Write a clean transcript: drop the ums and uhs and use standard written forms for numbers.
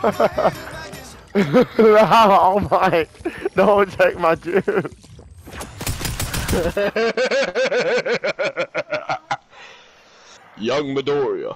Oh my! Don't take my juice. Young Midoriya.